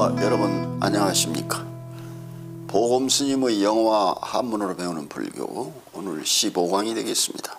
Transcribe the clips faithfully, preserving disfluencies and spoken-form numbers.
아, 여러분 안녕하십니까. 보검스님의 영어와 한문으로 배우는 불교, 오늘 십오 강이 되겠습니다.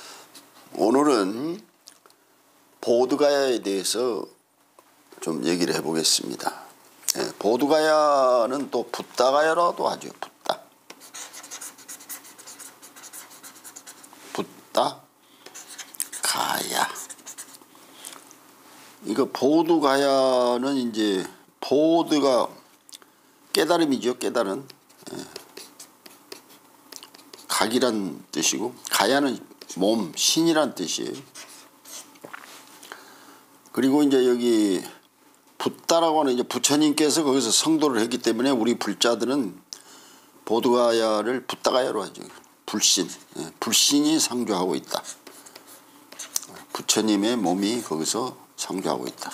오늘은 보드가야에 대해서 좀 얘기를 해보겠습니다. 예, 보드가야는 또 붓다가야라도 하죠. 붓다 붓다 가야. 이거 보드가야는 이제 보드가 깨달음이죠. 깨달음. 예. 각이란 뜻이고 가야는 몸, 신이란 뜻이에요. 그리고 이제 여기 붓다라고 하는 이제 부처님께서 거기서 성도를 했기 때문에 우리 불자들은 보드가야를 붓다가야로 하죠. 불신, 예. 불신이 상주하고 있다. 부처님의 몸이 거기서 상주하고 있다.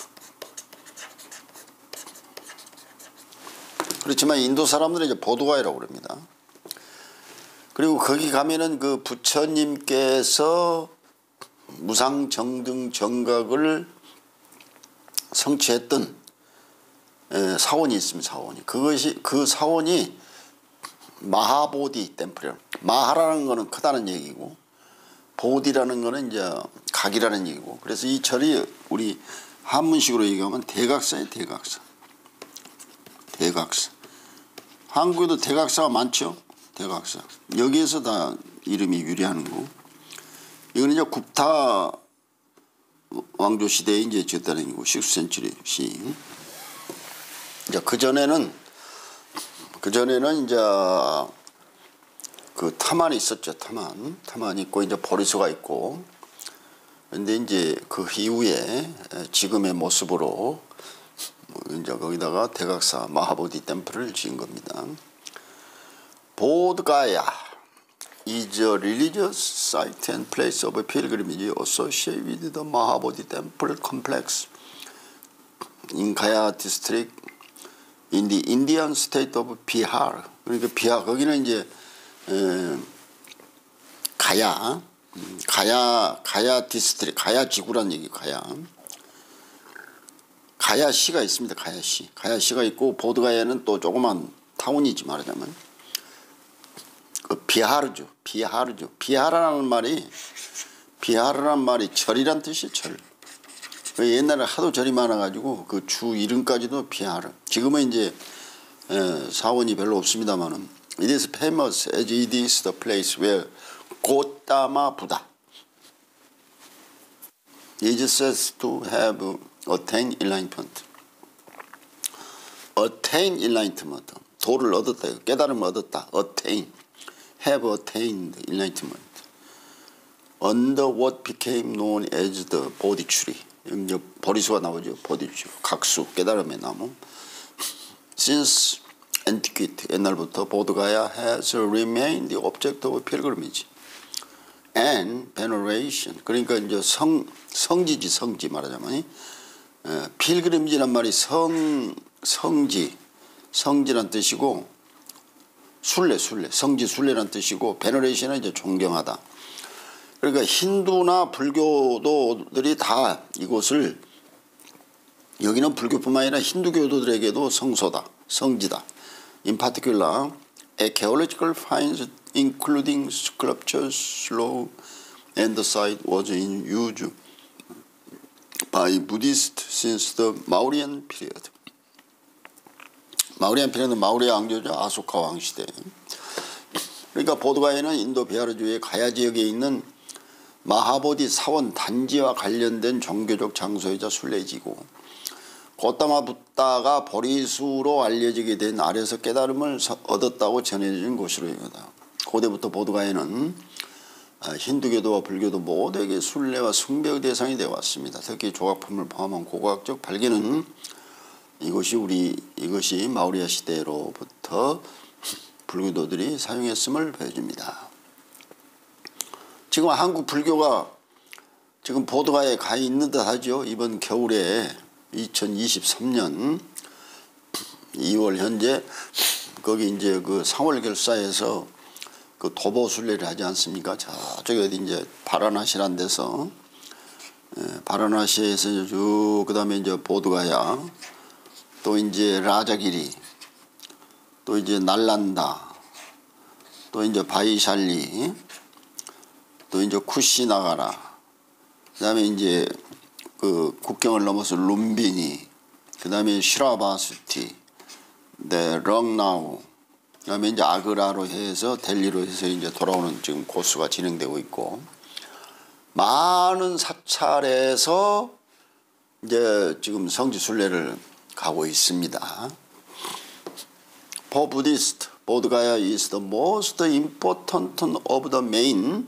그렇지만 인도 사람들은 이제 보드가야라고 그럽니다. 그리고 거기 가면은 그 부처님께서 무상정등 정각을 성취했던 사원이 있습니다. 사원이. 그것이, 그 사원이 마하보디 템플이에요. 마하라는 거는 크다는 얘기고, 보디라는 거는 이제 각이라는 얘기고, 그래서 이 절이 우리 한문식으로 얘기하면 대각사예요. 대각사. 대각사. 한국에도 대각사가 많죠. 대각사. 여기에서 다 이름이 유래하는 거. 이거는 이제 굽타 왕조 시대에 이제 지었다는 얘기고, 식스 센츄리 시. 이제 그 전에는 그 전에는 이제 그 타만이 있었죠. 타만. 타만이 있고 이제 보리수가 있고. 근데 이제 그 이후에 지금의 모습으로 이제 거기다가 대각사 마하보디 템플을 지은 겁니다. 보드가야 is a religious site and place of pilgrimage associated with the Mahabodhi Temple complex in Gaya district in the Indian state of Bihar. 그러니까 비하 거기는 이제 에, 가야, 가야, 가야 디스트릭, 가야 지구란 얘기. 가야. 가야시가 있습니다. 가야시. 가야시가 있고 보드가야는 또 조그만 타운이지 말하자면. 그 비하르죠. 비하르죠. 비하르라는 말이 비하르란 말이 절이란 뜻이에요. 절. 옛날에 하도 절이 많아가지고 그 주 이름까지도 비하르. 지금은 이제 에, 사원이 별로 없습니다만은 it is famous as it is the place where Gautama Buddha is said to have attained enlightenment. attain enlightenment. 도를 얻었다. 깨달음을 얻었다. attain. have attained enlightenment. under what became known as the Bodhitree. 여기 보리수가 나오죠. 보디추. 각수. 깨달음의 나무. Since antiquity. 옛날부터 보드가야 has remained the object of pilgrimage and veneration. 그러니까 이제 성, 성지지 성지 말하자면 에, 필그림지란 말이 성, 성지, 성지란 뜻이고 순례, 순례, 성지 순례란 뜻이고 베너레이션은 이제 존경하다. 그러니까 힌두나 불교도들이 다 이곳을 여기는 불교뿐만 아니라 힌두교도들에게도 성소다, 성지다. In particular, archaeological finds including sculptures, slow, and the site was in use by Buddhists since the Mauryan period. 마우리안 피레는 마우리아 왕조죠. 아소카 왕 시대. 그러니까 보드가야는 인도 비하르주의 가야 지역에 있는 마하보디 사원 단지와 관련된 종교적 장소이자 순례지고 고타마 붓다가 보리수로 알려지게 된 아래서 깨달음을 얻었다고 전해진 곳으로 입니다. 고대부터 보드가야는 힌두교도와 불교도 모두에게 순례와 숭배의 대상이 되어 왔습니다. 특히 조각품을 포함한 고고학적 발견은 이것이 우리 이것이 마우리아 시대로부터 불교도들이 사용했음을 보여줍니다. 지금 한국 불교가 지금 보드가야에 가 있는 듯 하죠. 이번 겨울에 이천이십삼 년 이월 현재 거기 이제 그 상월 결사에서 그 도보 순례를 하지 않습니까? 저쪽에 어디 이제 바라나시란 데서 예, 바라나시에서 쭉 그다음에 이제 보드가야 또 이제 라자기리, 또 이제 날란다, 또 이제 바이샬리, 또 이제 쿠시나가라, 그다음에 이제 그 국경을 넘어서 룸비니, 그다음에 시라바스티, 네, 렁나우, 그다음에 이제 아그라로 해서 델리로 해서 이제 돌아오는 지금 코스가 진행되고 있고, 많은 사찰에서 이제 지금 성지 순례를 가고 있습니다. For Buddhist, Bodh Gaya is the most important of the main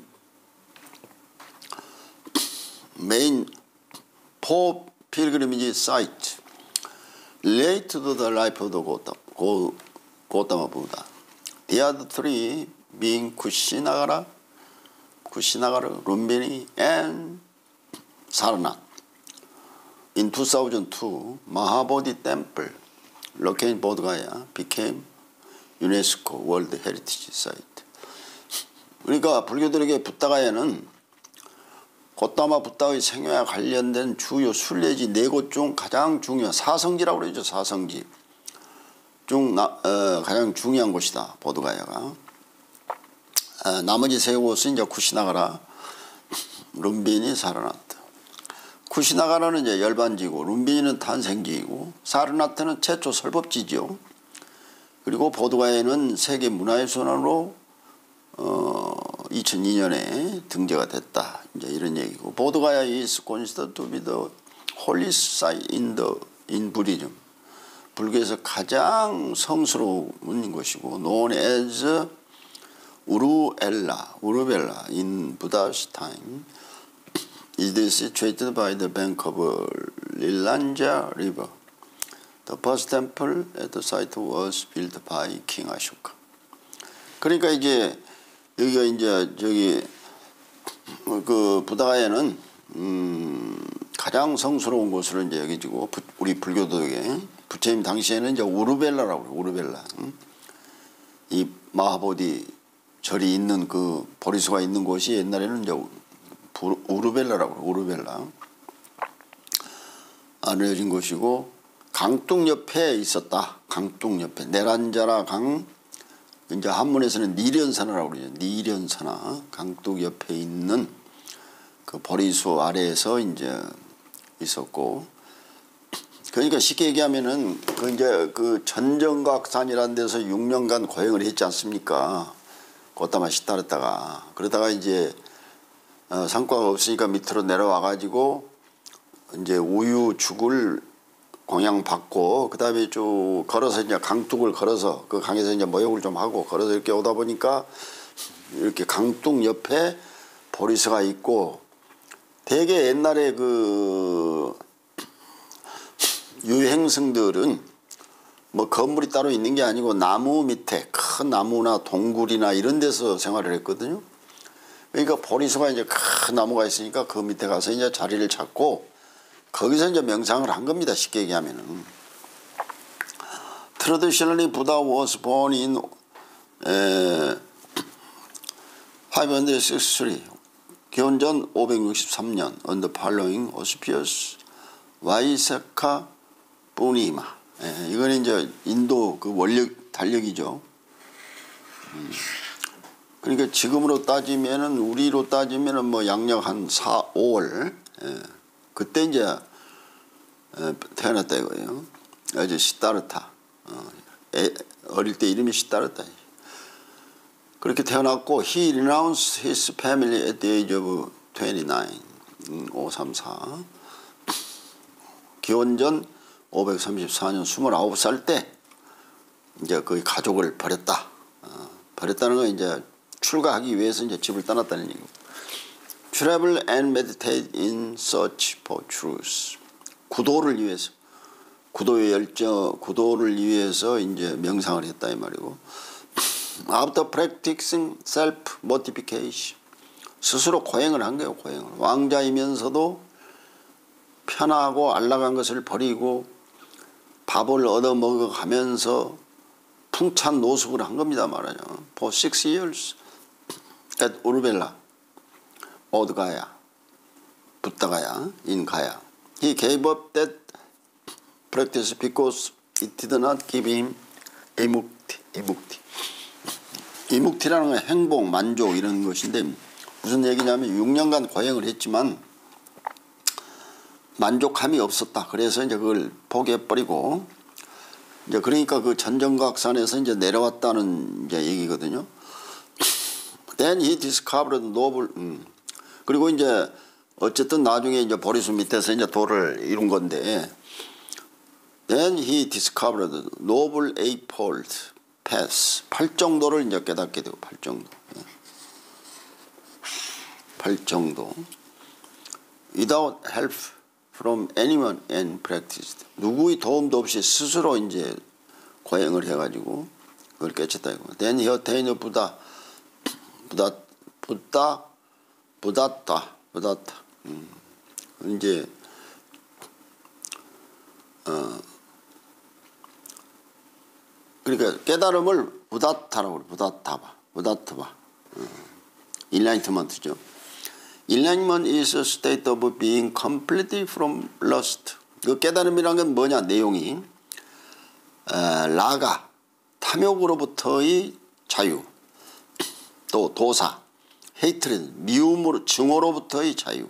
main four pilgrimage sites related to the life of the Gautama, Gautama Buddha. The other three being Kushinagara, Kushinagara, Lumbini, and Sarnath. In two thousand two, Mahabodhi Temple, located in Bodh Gaya, became UNESCO World Heritage Site. 그러니까 불교들에게 붓다가야는 고타마 붓다의 생애와 관련된 주요 순례지 네 곳 중 가장 중요한 사성지라고 그러죠. 사성지 중 나, 어, 가장 중요한 곳이다. 보드가야가. 어, 나머지 세 곳은 이제 쿠시나가라, 룸비니, 사르나트. 쿠시나가라는 이제 열반지고, 룸비니는 탄생지이고, 사르나트는 최초 설법지죠. 그리고 보드가야는 세계 문화의 순환으로 어, 이천이 년에 등재가 됐다. 이제 이런 얘기고, 보드가야 is considered to be the holy site in the in Buddhism. 불교에서 가장 성스러운 것이고, known as 우루엘라, 우르벨라 in Buddha's time. It is situated by the bank of Lilanja River. The first temple at the site was built by King Ashoka. 그러니까 이제 여기가 이제 저기 그 부다가야는 음 가장 성스러운 곳으로 이제 여기지고, 우리 불교도에게 부처님 당시에는 이제 우르벨라라고 그래요. 우르벨라. 음? 이 마하보디 절이 있는 그 보리수가 있는 곳이 옛날에는 이제 우르벨라라고 그래요. 우르벨라. 알려진 곳이고, 강둑 옆에 있었다. 강둑 옆에 네란자라 강, 이제 한문에서는 니련산하라고 그러죠. 니련산하, 강둑 옆에 있는 그 보리수 아래에서 이제 있었고, 그러니까 쉽게 얘기하면은 그 이제 그 전정각산이라는 데서 육 년간 고행을 했지 않습니까? 고타마 시타르타가. 그러다가 이제 어, 상과가 없으니까 밑으로 내려와 가지고 이제 우유 죽을 공양 받고, 그 다음에 쭉 걸어서 이제 강둑을 걸어서 그 강에서 이제 모욕을 좀 하고 걸어서 이렇게 오다 보니까 이렇게 강둑 옆에 보리수가 있고, 되게 옛날에 그 유행성들은 뭐 건물이 따로 있는 게 아니고 나무 밑에, 큰 나무나 동굴이나 이런 데서 생활을 했거든요. 그러니까 보리수가 이제 큰 나무가 있으니까 그 밑에 가서 이제 자리를 잡고 거기서 이제 명상을 한 겁니다. 쉽게 얘기하면은. Traditionally, Buddha was born in 에, 오백육십삼, 기원전 오백육십삼 년 on the following auspicious Vaisakha Purnima. 예, 이건 이제 인도 그 원력 달력이죠. 음. 그러니까 지금으로 따지면은, 우리로 따지면은 뭐 양력 한 사, 오월. 예. 그때 이제 어, 태어났다 이거예요. 어제 시타르타. 어, 애, 어릴 때 이름이 시타르타. 그렇게 태어났고, he renounced his family at the age of twenty-nine. 음, 오백삼십사. 기원전 오백삼십사 년 스물아홉 살 때 이제 그 가족을 버렸다. 어, 버렸다는 건 이제 출가하기 위해서 이제 집을 떠났다는 얘기고. Travel and meditate in search for truth. 구도를 위해서, 구도의 열정, 구도를 위해서 이제 명상을 했다 이 말이고. After practicing self mortification, 스스로 고행을 한 거예요. 고행을. 왕자이면서도 편하고 안락한 것을 버리고 밥을 얻어 먹어가면서 풍찬 노숙을 한 겁니다 말하죠. For six years at 우르벨라, 보드가야, 붓다가야, in Gaya. He gave up that practice because it did not give him 이묵티, 이묵티. 이묵티라는 건 행복, 만족 이런 것인데 무슨 얘기냐면 육 년간 고행을 했지만 만족함이 없었다. 그래서 이제 그걸 포기해버리고 이제 그러니까 그 전정각산에서 이제 내려왔다는 이제 얘기거든요. Then he discovered noble. 음. 그리고 이제 어쨌든 나중에 이제 보리수 밑에서 이제 도를 이룬 건데. Then he discovered noble eightfold path. 팔정도를 이제 깨닫게 되고 팔정도. 팔정도. Without help from anyone and practiced. 누구의 도움도 없이 스스로 이제 고행을 해가지고 그걸 깨쳤다 이거. Then he attained Buddha. 부다, 부다, 부다타, 부다타. 음. 이제, 어, 그러니까 깨달음을 부다타라고 그래. 부다타바, 부다타바. 음. Enlightenment죠. Enlightenment is a state of being completely from lust. 그 깨달음이란 건 뭐냐, 내용이. 어, 라가, 탐욕으로부터의 자유. 또 도사, 헤이트레드, 미움으로, 증오로부터의 자유.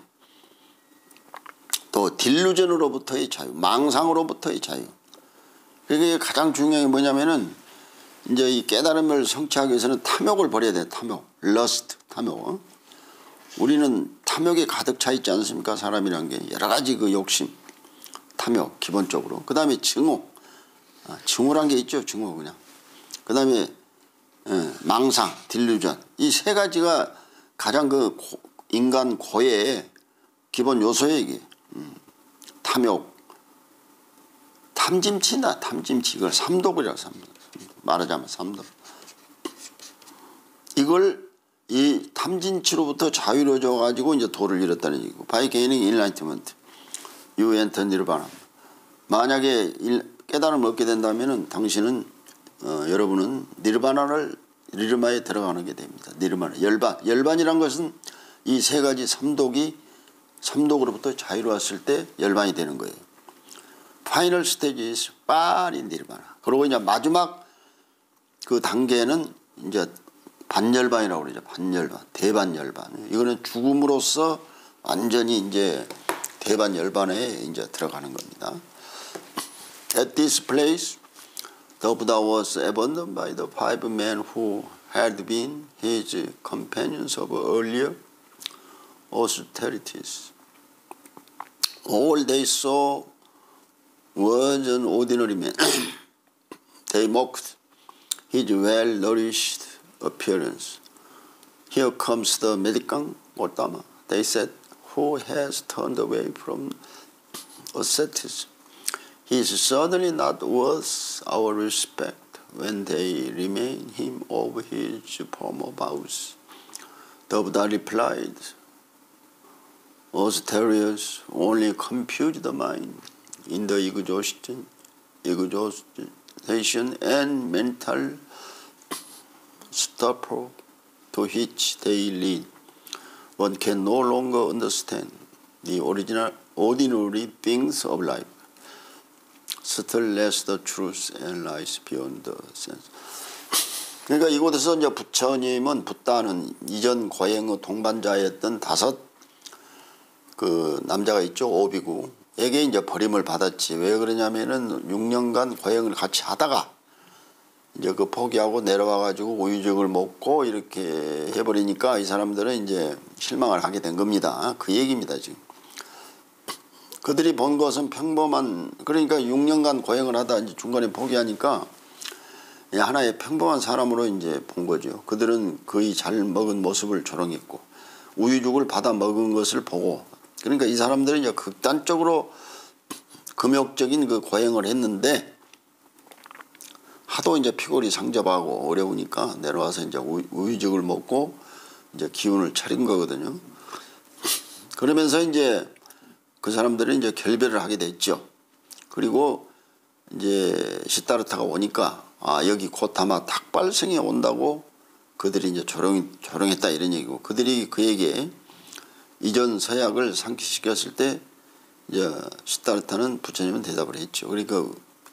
또 딜루전으로부터의 자유, 망상으로부터의 자유. 그게 가장 중요한 게 뭐냐면은 이제 이 깨달음을 성취하기 위해서는 탐욕을 버려야 돼. 탐욕, 러스트, 탐욕. 우리는 탐욕에 가득 차 있지 않습니까? 사람이란 게 여러 가지 그 욕심, 탐욕 기본적으로. 그 다음에 증오, 아, 증오란 게 있죠. 증오 그냥. 그 다음에 예, 망상, 딜루전. 이 세 가지가 가장 그 고, 인간 고의 기본 요소예요, 이게. 음, 탐욕. 탐짐치다, 탐짐치. 이걸 삼독이라고 삼독. 말하자면 삼독. 이걸 이 탐진치로부터 자유로워져 가지고 이제 도를 잃었다는 얘기고. By gaining enlightenment, you enter nirvana. 만약에 일, 깨달음을 얻게 된다면은 당신은 어, 여러분은 니르바나를 니르마에 들어가는 게 됩니다. 니르바나 열반 열반이란 것은 이 세 가지 삼독이 삼독으로부터 자유로웠을 때 열반이 되는 거예요. 파이널 스테이지 is 파리 니르바나. 그리고 이제 마지막 그 단계는 이제 반열반이라고 그러죠. 반열반, 대반열반. 이거는 죽음으로써 완전히 이제 대반열반에 이제 들어가는 겁니다. At this place the Buddha was abandoned by the five men who had been his companions of earlier austerities. All they saw was an ordinary man. They mocked his well-nourished appearance. Here comes the Medikang Gautama. They said, who has turned away from asceticism? He is certainly not worth our respect when they remain him of his former vows. The Buddha replied, austerities only confuse the mind in the exhaustion, exhaustion and mental stupor to which they lead. One can no longer understand the original, ordinary things of life. Still less the truth and lies beyond the sense. 그러니까 이곳에서 이제 부처님은 붓다는 이전 고행의 동반자였던 다섯 그 남자가 있죠. 오비구에게 이제 버림을 받았지. 왜 그러냐면은 육 년간 고행을 같이 하다가 이제 그 포기하고 내려와 가지고 우유죽을 먹고 이렇게 해버리니까 이 사람들은 이제 실망을 하게 된 겁니다. 그 얘기입니다 지금. 그들이 본 것은 평범한, 그러니까 육 년간 고행을 하다 이제 중간에 포기하니까 하나의 평범한 사람으로 이제 본 거죠. 그들은 거의 잘 먹은 모습을 조롱했고 우유죽을 받아 먹은 것을 보고, 그러니까 이 사람들은 이제 극단적으로 금욕적인 그 고행을 했는데 하도 이제 피골이 상접하고 어려우니까 내려와서 이제 우유죽을 먹고 이제 기운을 차린 거거든요. 그러면서 이제 그 사람들은 이제 결별을 하게 됐죠. 그리고 이제 시타르타가 오니까 아 여기 곧 아마 탁발성이 온다고 그들이 이제 조롱, 조롱했다 이런 얘기고, 그들이 그에게 이전 서약을 상기시켰을 때 이제 시타르타는 부처님은 대답을 했죠. 그러니까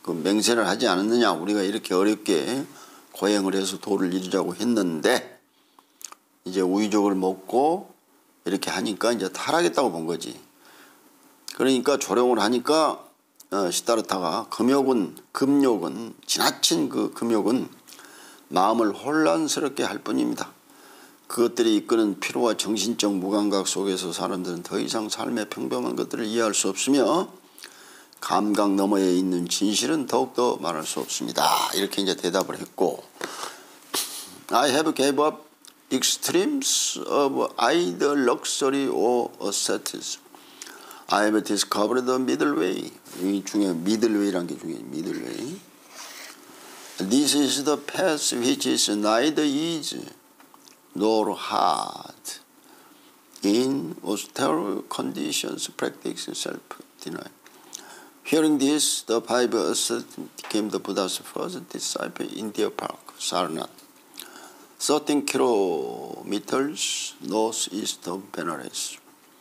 그 맹세를 하지 않았느냐. 우리가 이렇게 어렵게 고행을 해서 도를 이루자고 했는데 이제 우유족을 먹고 이렇게 하니까 이제 타락했다고 본 거지. 그러니까 조롱을 하니까 어, 시다르타가 금욕은 금욕은 지나친 그 금욕은 마음을 혼란스럽게 할 뿐입니다. 그것들이 이끄는 피로와 정신적 무감각 속에서 사람들은 더 이상 삶의 평범한 것들을 이해할 수 없으며 감각 너머에 있는 진실은 더욱더 말할 수 없습니다. 이렇게 이제 대답을 했고, I have gave up extremes of either luxury or asceticism. I have discovered the middle way. 이 중에 middle way라는 게 중요해요. middle way. This is the path which is neither easy nor hard. In austere conditions, practice self-denial. Hearing this, the five ascetics became the Buddha's first disciple in Deer Park, Sarnath, thirteen kilometers northeast of Benares.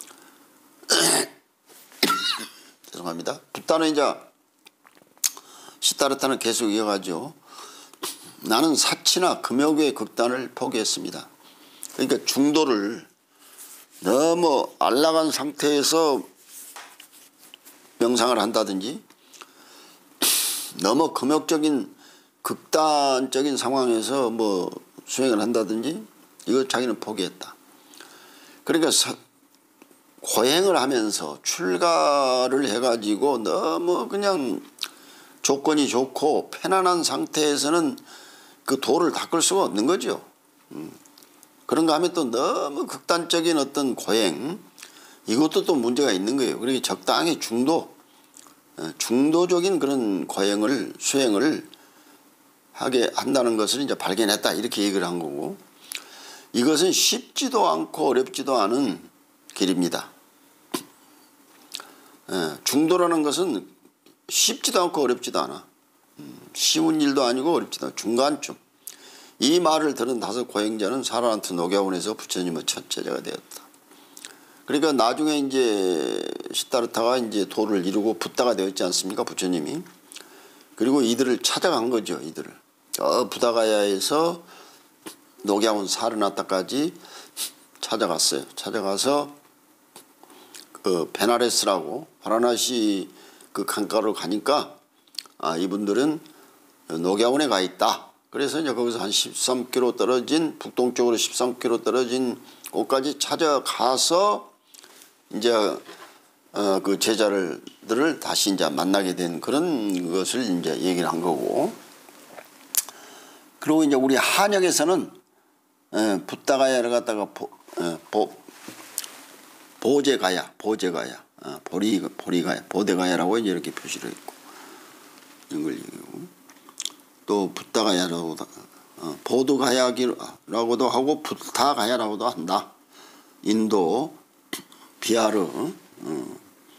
죄송합니다. 붓다는 이제 시다르타는 계속 이어가죠. 나는 사치나 금욕의 극단을 포기했습니다. 그러니까 중도를 너무 안락한 상태에서 명상을 한다든지 너무 금욕적인 극단적인 상황에서 뭐 수행을 한다든지 이거 자기는 포기했다. 그러니까 사, 고행을 하면서 출가를 해가지고 너무 그냥 조건이 좋고 편안한 상태에서는 그 도를 닦을 수가 없는 거죠. 음. 그런가 하면 또 너무 극단적인 어떤 고행, 이것도 또 문제가 있는 거예요. 그러니까 적당히 중도, 중도적인 그런 고행을, 수행을 하게 한다는 것을 이제 발견했다. 이렇게 얘기를 한 거고, 이것은 쉽지도 않고 어렵지도 않은 길입니다. 중도라는 것은 쉽지도 않고 어렵지도 않아. 쉬운 일도 아니고 어렵지도 않아. 중간쯤. 이 말을 들은 다섯 고행자는 사라나트 녹야원에서 부처님의 첫 제자가 되었다. 그러니까 나중에 이제 시다르타가 이제 도를 이루고 붓다가 되었지 않습니까? 부처님이. 그리고 이들을 찾아간 거죠. 이들을. 저 부다가야에서 녹야원 사르나타까지 찾아갔어요. 찾아가서 그 베나레스라고 바라나시 그 강가로 가니까 아, 이분들은 녹야원에 가 있다. 그래서 이제 거기서 한 십삼 킬로미터 떨어진 북동쪽으로 십삼 킬로미터 떨어진 곳까지 찾아가서 이제 어, 그 제자들을 다시 이제 만나게 된 그런 것을 이제 얘기를 한 거고. 그리고 이제 우리 한역에서는 에, 붓다가야를 갖다가 보, 에, 보, 보제가야, 보제가야, 어, 보리, 보리가야, 보대가야라고 이제 이렇게 표시를 했고, 이걸 얘기하고. 또 붓다가야라고도 어, 보드가야라고도 하고 붓다가야라고도 한다. 인도 비하르 어,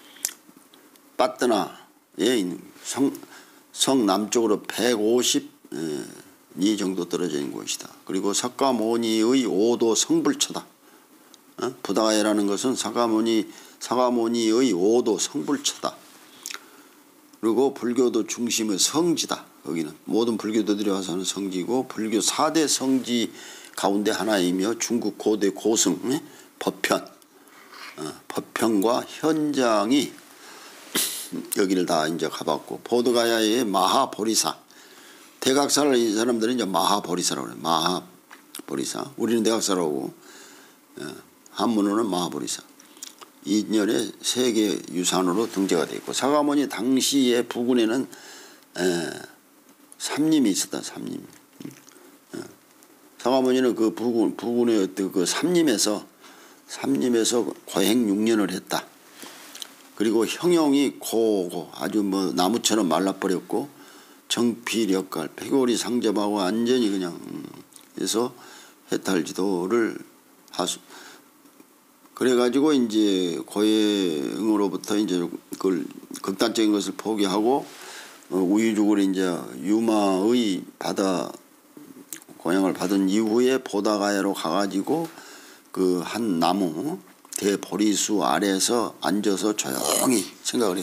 빠뜨나에 있는 성, 성 남쪽으로 백오십 리 정도 떨어져 있는 곳이다. 그리고 사카모니의 오도 성불처다. 어? 붓다가야라는 것은 사카모니 사카모니의 오도 성불처다. 그리고 불교도 중심의 성지다. 여기는 모든 불교도들이 와서 하는 성지고 불교 사 대 성지 가운데 하나이며 중국 고대 고승 예? 법현 어, 법현과 현장이 여기를 다 이제 가봤고, 보드가야의 마하보리사, 대각사를 이 사람들은 이제 마하보리사라고 그래요. 마하보리사. 우리는 대각사라고, 어, 한문으로는 마하보리사. 이 년에 세계 유산으로 등재가 되어 있고, 사가모니 당시의 부근에는 에, 삼림이 있었다. 삼림. 어. 사가모니는 그 부근 부근의 어떤 그 삼림에서 삼림에서 고행 육 년을 했다. 그리고 형용이 고고 아주 뭐 나무처럼 말라버렸고, 정피력갈 폐골이 상접하고 완전히 그냥 해서 해탈지도를 하수. 그래가지고 이제 고행으로부터 이제 그걸 극단적인 것을 포기하고 어, 우유죽을 이제 유마의 바다 고향을 받은 이후에 보다가야로 가가지고 그 한 나무 대보리수 아래에서 앉아서 조용히 생각을 해요.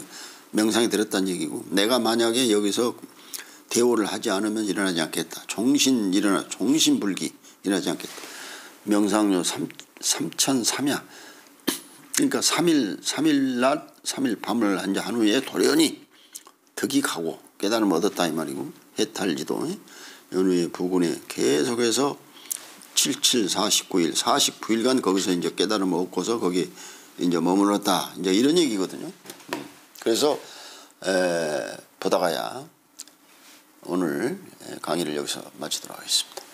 명상에 들었다는 얘기고, 내가 만약에 여기서 대오를 하지 않으면 일어나지 않겠다. 종신 일어나 종신불기 일어나지 않겠다. 명상료 삼천삼야. 그러니까 삼일 삼일 낮 삼일 밤을 한 후에 돌연히 득이 가고 깨달음을 얻었다 이 말이고, 해탈지도 연후에 부군에 계속해서 칠칠 사십구 일 사십구 일간 거기서 이제 깨달음을 얻고서 거기 이제 머물렀다, 이제 이런 얘기거든요. 그래서 에, 보다가야 오늘 강의를 여기서 마치도록 하겠습니다.